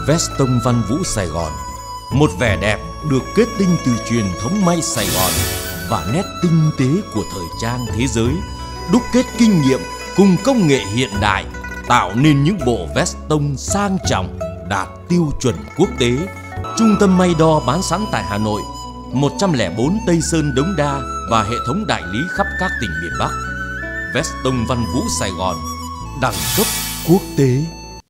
Veston Văn Vũ Sài Gòn, một vẻ đẹp được kết tinh từ truyền thống may Sài Gòn và nét tinh tế của thời trang thế giới, đúc kết kinh nghiệm cùng công nghệ hiện đại, tạo nên những bộ Veston sang trọng, đạt tiêu chuẩn quốc tế. Trung tâm may đo bán sẵn tại Hà Nội, 104 Tây Sơn Đống Đa và hệ thống đại lý khắp các tỉnh miền Bắc. Veston Văn Vũ Sài Gòn, đẳng cấp quốc tế.